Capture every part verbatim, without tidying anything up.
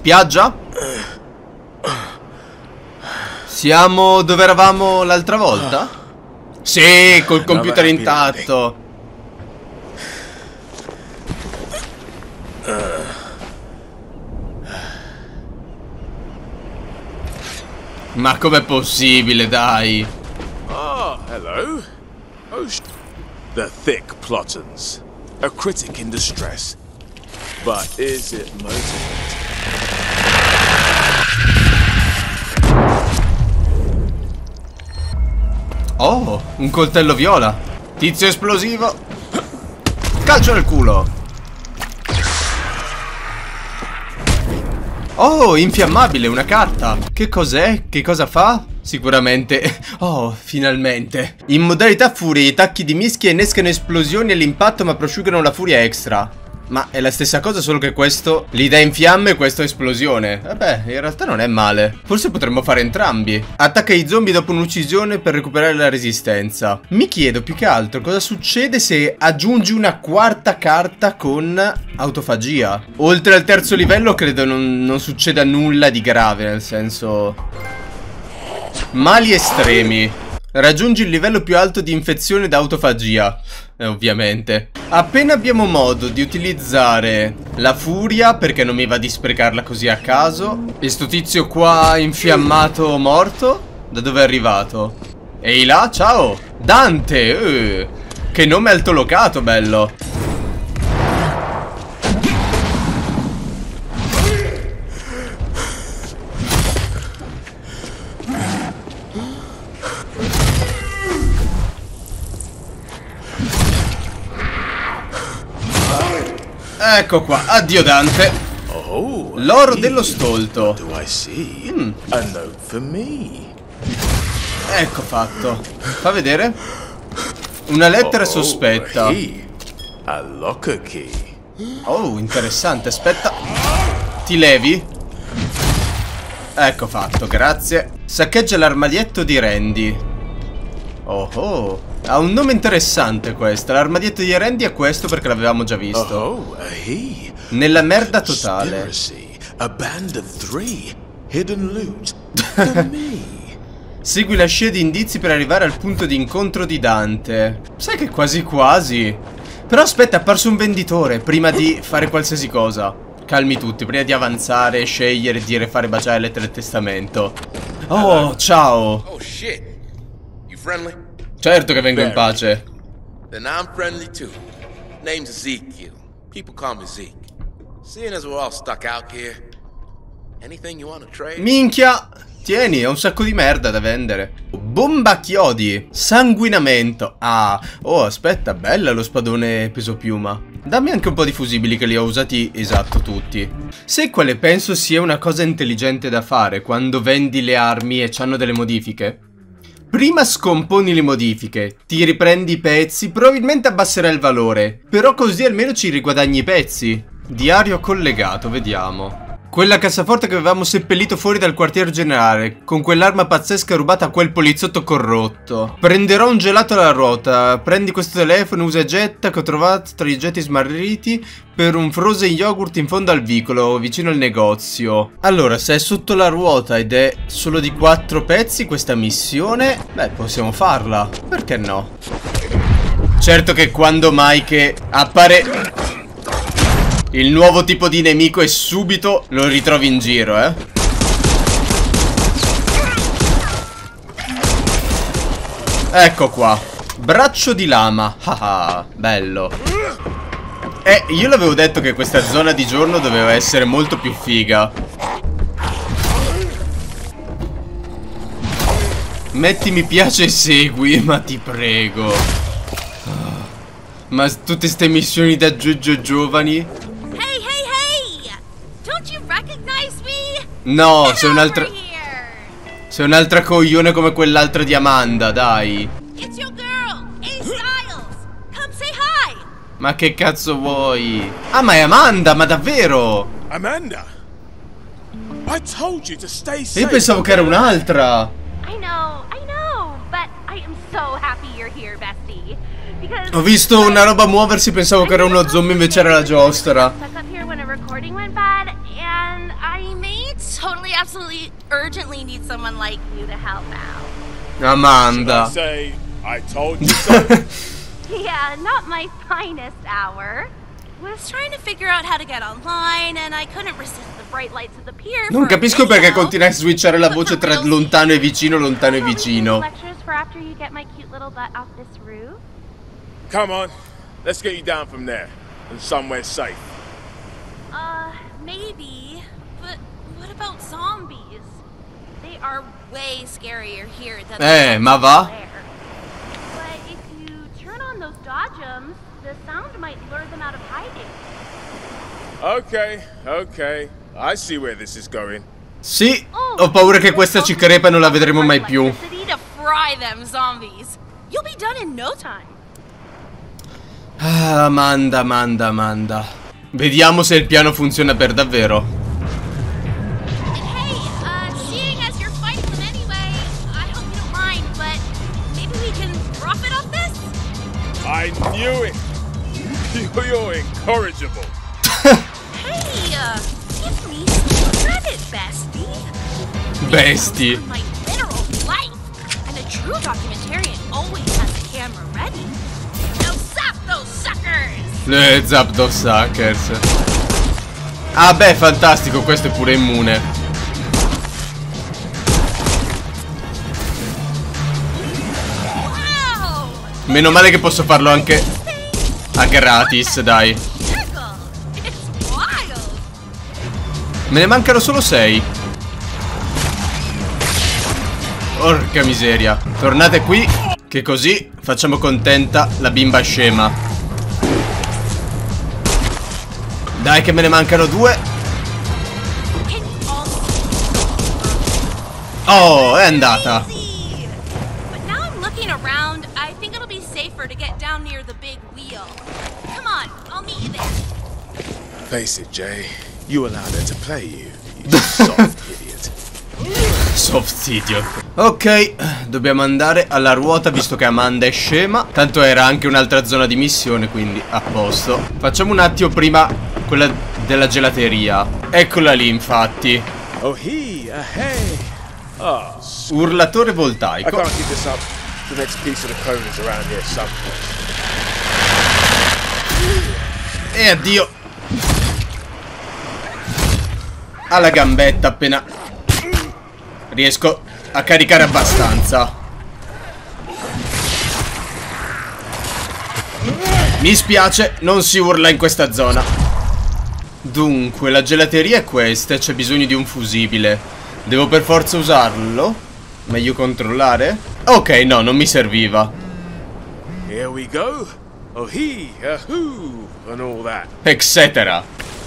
Spiaggia? Siamo dove eravamo l'altra volta? Sì, col computer intatto. Ma com'è possibile, dai? Oh, hello. Oh, sh the thick plottons. A critic in distress. But is it motivated? Oh, un coltello viola. Tizio esplosivo. Calcio nel culo. Oh, infiammabile, una carta. Che cos'è? Che cosa fa? Sicuramente. Oh, finalmente. In modalità furia i tacchi di mischia innescano esplosioni all'impatto ma prosciugano la furia extra. Ma è la stessa cosa, solo che questo li dà in fiamme e questo esplosione. Vabbè, in realtà non è male. Forse potremmo fare entrambi. Attacca i zombie dopo un'uccisione per recuperare la resistenza. Mi chiedo più che altro cosa succede se aggiungi una quarta carta con autofagia. Oltre al terzo livello credo non, non succeda nulla di grave, nel senso... Mali estremi. Raggiungi il livello più alto di infezione da autofagia. Eh, ovviamente. Appena abbiamo modo di utilizzare la furia, perché non mi va di sprecarla così a caso. E sto tizio qua infiammato morto? Da dove è arrivato? Ehi là, ciao! Dante! Eh, che nome altolocato, bello! Ecco qua, addio Dante. Oh, l'oro dello stolto. Do I see? Mm. A note for me. Ecco fatto. Fa vedere. Una lettera Oh, sospetta. Key. A locker key. Oh, interessante, aspetta. Ti levi? Ecco fatto, grazie. Saccheggia l'armadietto di Randy. Oh oh. Ha un nome interessante questo. L'armadietto di Randy è questo perché l'avevamo già visto. Oh, a he. Nella merda totale. A band of three. Hidden loot. For me. Segui la scia di indizi per arrivare al punto di incontro di Dante. Sai che quasi quasi. Però aspetta, è apparso un venditore prima di fare qualsiasi cosa. Calmi tutti, prima di avanzare, scegliere, dire, fare baciare lettere del testamento. Oh, ciao. Oh shit. You friendly? Certo che vengo in pace. Then I'm friendly too. Name's Ezekiel. People call me Zeke. Seeing as we're all stuck out here, anything you want to trade? Minchia! Tieni, ho un sacco di merda da vendere. Bomba chiodi. Sanguinamento. Ah, oh aspetta, bella lo spadone peso piuma. Dammi anche un po' di fusibili che li ho usati esatto tutti. Sai quale penso sia una cosa intelligente da fare quando vendi le armi e c'hanno delle modifiche? Prima scomponi le modifiche, ti riprendi i pezzi, probabilmente abbasserai il valore, però così almeno ci riguadagni i pezzi. Diario collegato, vediamo. Quella cassaforte che avevamo seppellito fuori dal quartier generale, con quell'arma pazzesca rubata a quel poliziotto corrotto. Prenderò un gelato alla ruota, prendi questo telefono, usa e getta che ho trovato tra gli oggetti smarriti per un frozen yogurt in fondo al vicolo, vicino al negozio. Allora, se è sotto la ruota ed è solo di quattro pezzi questa missione, beh, possiamo farla. Perché no? Certo che quando mai che appare il nuovo tipo di nemico e subito lo ritrovi in giro, eh. Ecco qua. Braccio di lama. Haha, bello. Eh, io l'avevo detto che questa zona di giorno doveva essere molto più figa. Metti mi piace e segui, ma ti prego. Ma tutte ste missioni da giugio giovani. No, sei un'altra... Sei un'altra coglione come quell'altra di Amanda, dai. Ma che cazzo vuoi? Ah, ma è Amanda, ma davvero? Amanda. I told you to stay safe. Io pensavo che era un'altra. I know, I know, but I am so happy you're here, bestie. Because ho visto una roba muoversi, pensavo che era uno zombie, invece era la giostra. Stuck up here when a recording went bad, and I'm totally, absolutely, urgently need someone like you to help out. Amanda. I say, I told you so. Yeah, not my finest hour. Was trying to figure out how to get online and I couldn't resist the bright lights of the pier. Non capisco perché continua a switchare la voce tra lontano e vicino, lontano e vicino. Lectures for after you get my cute little butt off this roof. Come on, let's get you down from there and somewhere safe. Uh, maybe, but what about zombies? They are way scarier here than Eh, ma va? But if you turn on those dodgems, the sound might lure them out of hiding. Okay, okay. I see where this is going. Sì, ho paura che questa ci crepa e non la vedremo mai più. To fry them zombies. You'll be done in no time. Ah, Amanda, Amanda, Amanda. Vediamo se il piano funziona per davvero. Hey, uh, seeing as you're fighting them anyway, I hope you don't mind, but maybe we can drop it off this? I knew it. You're incorrigible. Hey, uh, give me some credit, bestie. Bestie. My literal life, and a true documentarian always has the camera ready. Now zap those suckers. Eh, zap those suckers. Ah beh, fantastico, questo è pure immune. Wow. Meno male che posso farlo anche a gratis, dai. Me ne mancano solo sei. Porca miseria. Tornate qui, che così facciamo contenta la bimba scema. Dai che me ne mancano due. Oh, è andata. Face it, Jay. You allowed her to play you. You soft idiot. Soft idiot. Ok, dobbiamo andare alla ruota visto che Amanda è scema. Tanto era anche un'altra zona di missione, quindi a posto. Facciamo un attimo prima quella della gelateria. Eccola lì, infatti. Oh, he, uh, hey. Oh, Urlatore I voltaico. can't keep this up. The next piece of the code is around here somewhere. E addio. Alla gambetta appena riesco a caricare abbastanza. Mi spiace, non si urla in questa zona. Dunque, la gelateria è questa e c'è bisogno di un fusibile. Devo per forza usarlo? Meglio controllare? Ok, no, non mi serviva. Here we go. Oh, he, uh, who, and all that. Eccetera.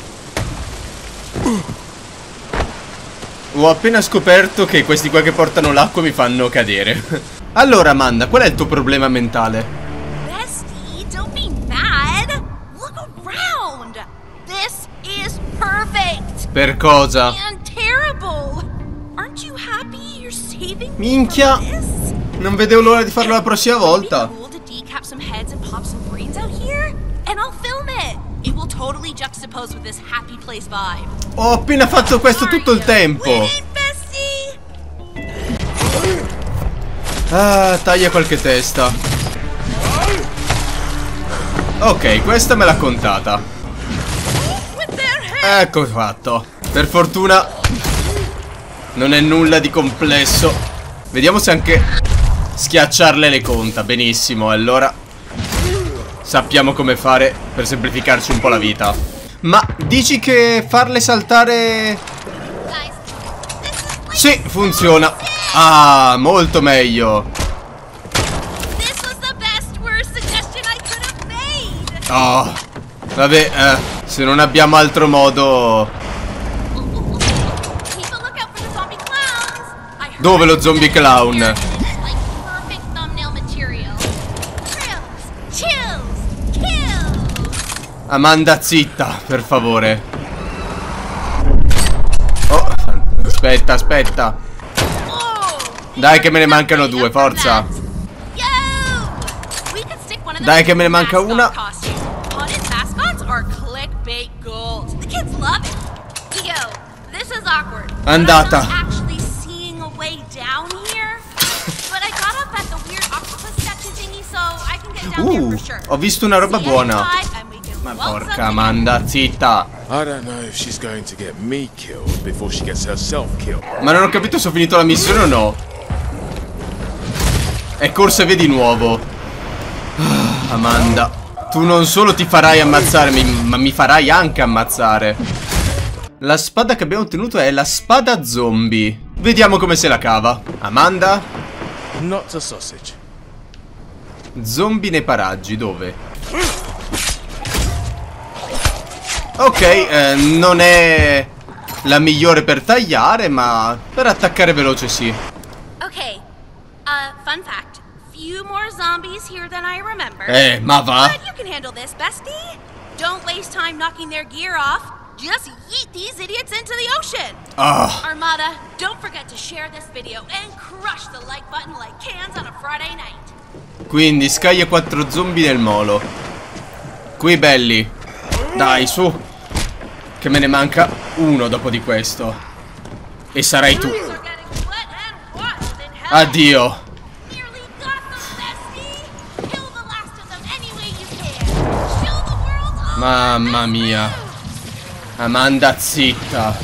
Ho appena scoperto che questi qua che portano l'acqua mi fanno cadere. Allora, Amanda, qual è il tuo problema mentale? Bestie, don't be mad. Look around. This is perfect. Per cosa? And terrible. Aren't you happy you're saving me Minchia. from this? Non vedevo l'ora di farlo la prossima volta. Maybe cool to decap some heads and pop some brains out here, and I'll film it. It will totally juxtapose with this happy place vibe. Ho appena fatto questo tutto il tempo. Ah, taglia qualche testa. Ok, questa me l'ha contata. Ecco fatto. Per fortuna non è nulla di complesso. Vediamo se anche schiacciarle le conta. Benissimo, allora sappiamo come fare per semplificarci un po' la vita. Ma dici che farle saltare... Sì, funziona. Ah, molto meglio. Oh, vabbè, eh, se non abbiamo altro modo... Dove lo zombie clown? Amanda, zitta, per favore. Oh, aspetta, aspetta. Dai che me ne mancano due, forza. Dai che me ne manca una. Clickbait gold. The kids love it. Yo, this is awkward. Andata. Uh, ho visto una roba buona. Ma porca Amanda, zitta. I don't know if she's going to get me killed before she gets herself killed. Ma non ho capito se ho finito la missione o no. È corsa via di nuovo. Ah, Amanda, tu non solo ti farai ammazzare, ma mi farai anche ammazzare. La spada che abbiamo ottenuto è la spada zombie. Vediamo come se la cava. Amanda? Not a sausage. Zombie nei paraggi, dove? Ok, eh, non è la migliore per tagliare, ma per attaccare veloce sì. Ok, uh, fun fact. Few more zombies here than I remember. Eh, ma va. But you can handle this, bestie. Don't waste time knocking their gear off. Just yeet these idiots into the ocean. Oh. Armada, don't forget to share this video and crush the like button like cans on a Friday night. Quindi scaglia quattro zombie nel molo. Qui belli. Dai, su. Che me ne manca uno dopo di questo. E sarai tu. Addio. Mamma mia. Amanda, zitta.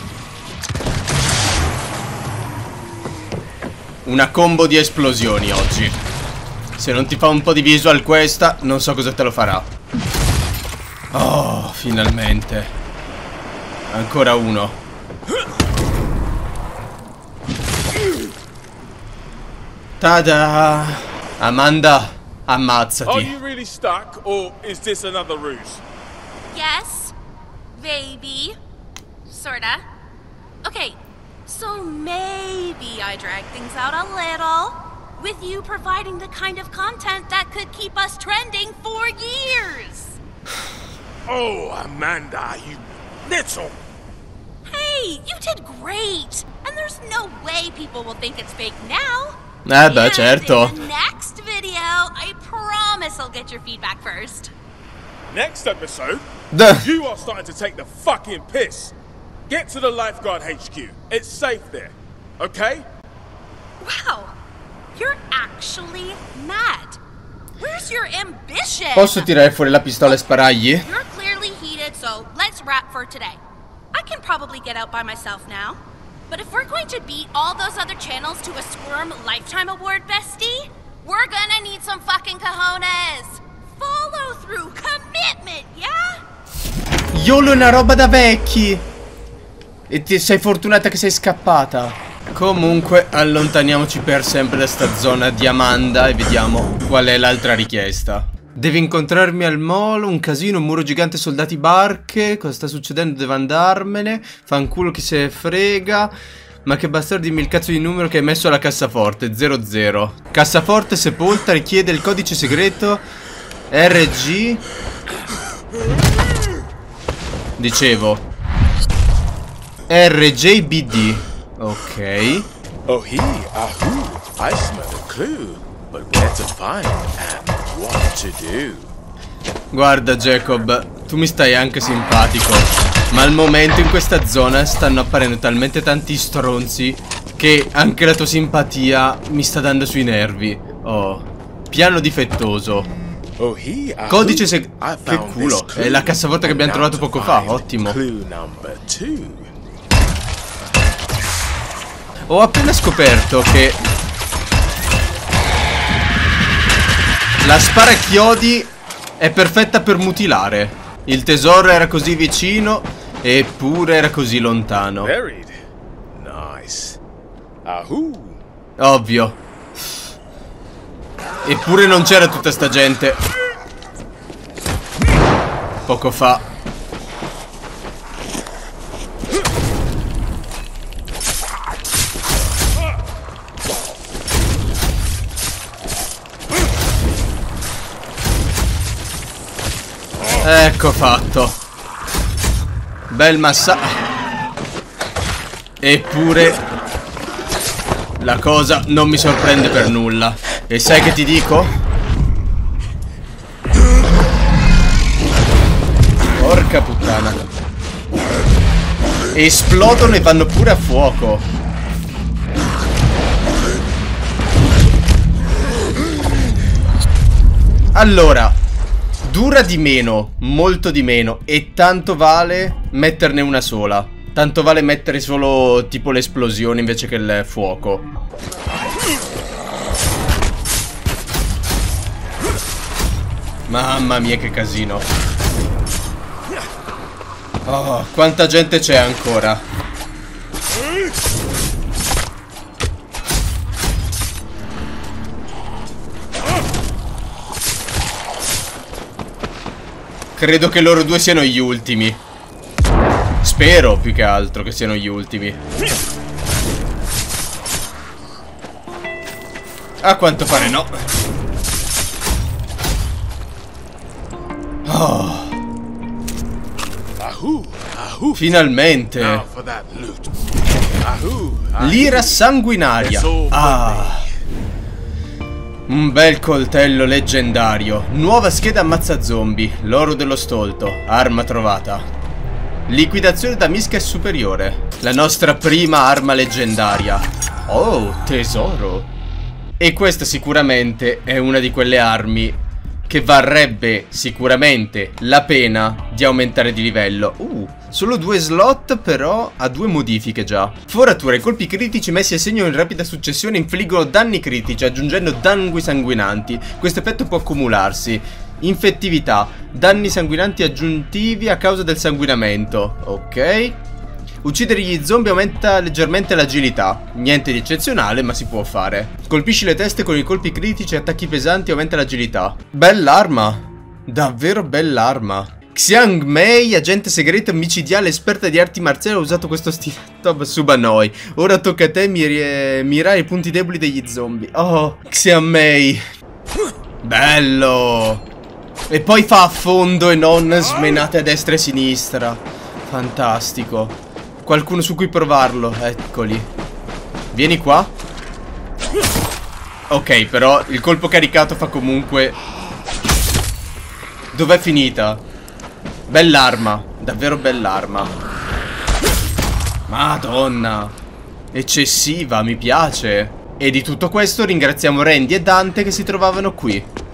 Una combo di esplosioni oggi. Se non ti fa un po' di visual questa, non so cosa te lo farà. Oh, finalmente. Ancora uno. Tada! Amanda, ammazzati. Are you really stuck, or is this another ruse? Yes, baby. Sorta. Okay, so maybe I drag things out a little, with you providing the kind of content that could keep us trending for years. Oh, Amanda, you little... Hey, you did great! And there's no way people will think it's fake now. Eh beh, certo. In the next video, I promise I'll get your feedback first. Next episode, Duh. you are starting to take the fucking piss. Get to the lifeguard H Q. It's safe there, okay? Wow, you're actually mad. Where's your ambition? Posso tirare fuori la pistola e sparargli? You're clearly heated, so let's wrap for today. I can probably get out by myself now. But if we're going to beat all those other channels to a Squirm Lifetime Award, bestie, we're gonna need some fucking cojones. Follow through, commitment, yeah? YOLO è una roba da vecchi. E ti sei fortunata che sei scappata. Comunque allontaniamoci per sempre da sta zona di Amanda e vediamo qual è l'altra richiesta. Devi incontrarmi al molo, un casino, un muro gigante, soldati, barche. Cosa sta succedendo? Devo andarmene. Fanculo chi se frega. Ma che bastardo, dimmi il cazzo di numero che hai messo alla cassaforte. zero zero. Cassaforte sepolta, richiede il codice segreto R G. Dicevo R J B D. Ok. Oh, he, ahoo, I smell a clue. But where to find and what to do. Guarda Jacob, tu mi stai anche simpatico, ma al momento in questa zona stanno apparendo talmente tanti stronzi che anche la tua simpatia mi sta dando sui nervi. Oh, piano difettoso. Oh, he, ahoo, codice segreto. Che culo, è la cassaforte che abbiamo trovato poco fa, ottimo. Ho appena scoperto che la sparachiodi è perfetta per mutilare. Il tesoro era così vicino, eppure era così lontano. Buried. Nice. Ahoo. Ovvio. Eppure non c'era tutta sta gente poco fa. Ecco fatto. Bel massa. Eppure la cosa non mi sorprende per nulla. E sai che ti dico? Porca puttana. esplodono e vanno pure a fuoco. Allora, dura di meno, molto di meno, e tanto vale metterne una sola. Tanto vale mettere solo tipo l'esplosione invece che il fuoco. Mamma mia che casino. Oh, quanta gente c'è ancora. Credo che loro due siano gli ultimi. Spero più che altro che siano gli ultimi. A quanto pare no. Oh. Finalmente. L'ira sanguinaria. Ah. Un bel coltello leggendario. Nuova scheda ammazza zombie. L'oro dello stolto. Arma trovata. Liquidazione da mischia superiore. La nostra prima arma leggendaria. Oh, tesoro. E questa sicuramente è una di quelle armi che varrebbe sicuramente la pena di aumentare di livello. Uh, solo due slot, però ha due modifiche già. Foratura. I colpi critici messi a segno in rapida successione infliggono danni critici, aggiungendo danni sanguinanti. Questo effetto può accumularsi. Infettività. Danni sanguinanti aggiuntivi a causa del sanguinamento. Ok. Uccidere gli zombie aumenta leggermente l'agilità. Niente di eccezionale, ma si può fare. Colpisci le teste con i colpi critici e attacchi pesanti, aumenta l'agilità. Bell'arma. Davvero bell'arma. Xiang Mei, agente segreto micidiale esperta di arti marziali, ha usato questo stiletto su Banoi. Ora tocca a te mir mirare i punti deboli degli zombie. Oh, Xiang Mei. Bello. E poi fa a fondo e non smenate a destra e a sinistra. Fantastico. Qualcuno su cui provarlo. Eccoli. Vieni qua. Ok, però il colpo caricato fa comunque. Dov'è finita? Bell'arma. Davvero bell'arma. Madonna. Eccessiva, mi piace. E di tutto questo ringraziamo Randy e Dante che si trovavano qui.